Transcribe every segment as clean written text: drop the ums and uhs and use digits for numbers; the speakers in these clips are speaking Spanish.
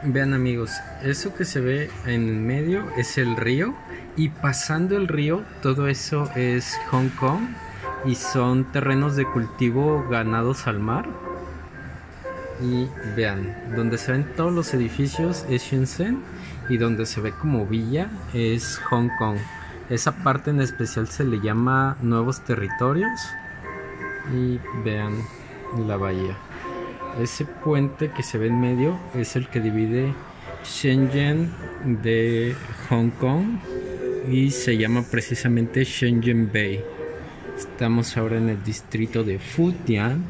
Vean amigos, eso que se ve en medio es el río y pasando el río todo eso es Hong Kong y son terrenos de cultivo ganados al mar. Y vean, donde se ven todos los edificios es Shenzhen y donde se ve como villa es Hong Kong. Esa parte en especial se le llama Nuevos Territorios y vean la bahía. Ese puente que se ve en medio es el que divide Shenzhen de Hong Kong y se llama precisamente Shenzhen Bay. Estamos ahora en el distrito de Futian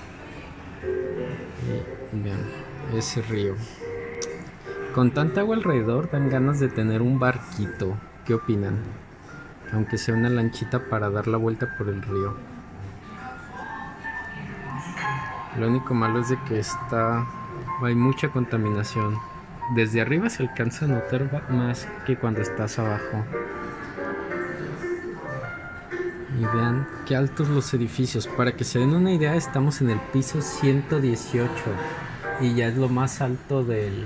y vean ese río. Con tanta agua alrededor dan ganas de tener un barquito. ¿Qué opinan? Aunque sea una lanchita para dar la vuelta por el río. Lo único malo es de que hay mucha contaminación. Desde arriba se alcanza a notar más que cuando estás abajo. Y vean qué altos los edificios. Para que se den una idea, estamos en el piso 118 y ya es lo más alto del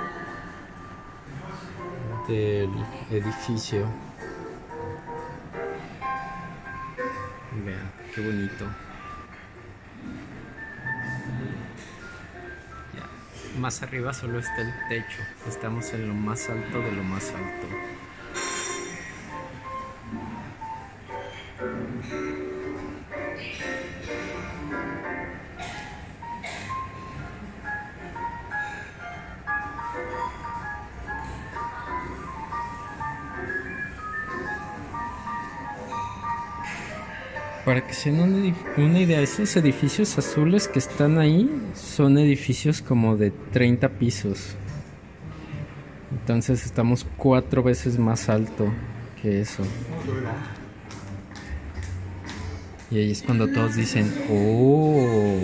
edificio. Vean qué bonito. Ya, más arriba solo está el techo. Estamos en lo más alto de lo más alto. Para que se den una idea, esos edificios azules que están ahí son edificios como de 30 pisos. Entonces estamos 4 veces más alto que eso. Y ahí es cuando todos dicen, oh.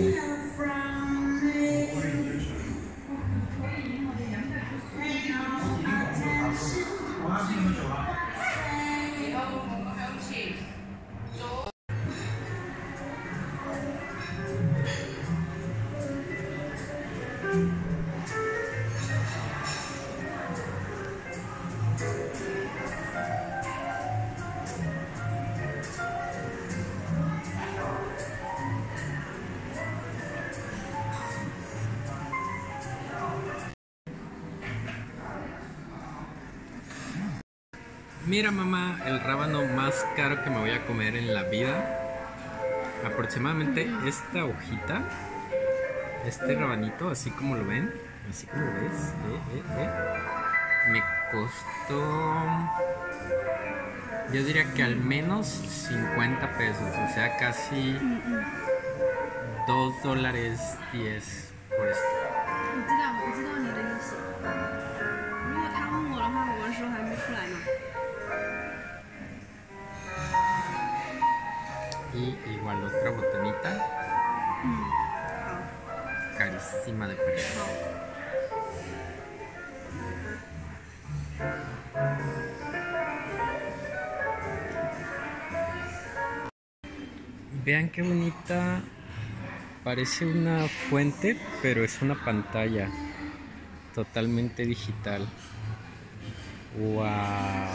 Mira mamá, el rábano más caro que me voy a comer en la vida. Aproximadamente esta hojita, este rabanito, así como lo ven, así como lo ves, me costó, yo diría que al menos 50 pesos, o sea, casi $2.10 por esto. Y igual otra botanita, carísima de precio. Vean qué bonita, parece una fuente, pero es una pantalla totalmente digital. Wow.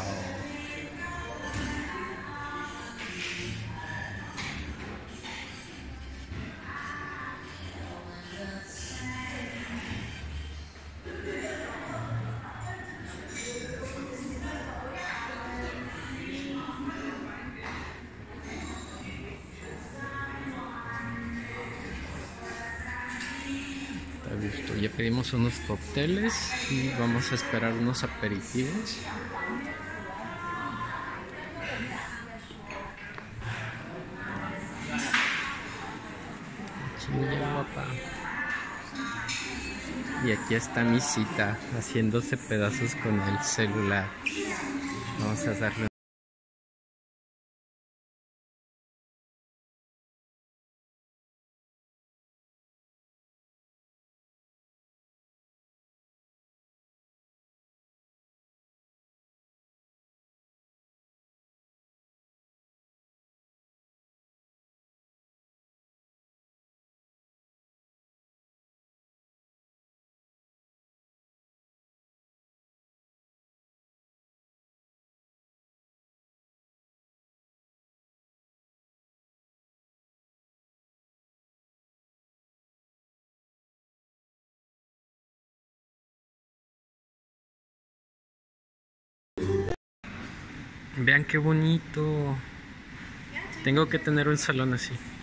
A gusto. Ya pedimos unos cócteles y vamos a esperar unos aperitivos. Chinilla guapa. Y aquí está mi cita haciéndose pedazos con el celular. Vamos a darle Vean qué bonito. Tengo que tener un salón así.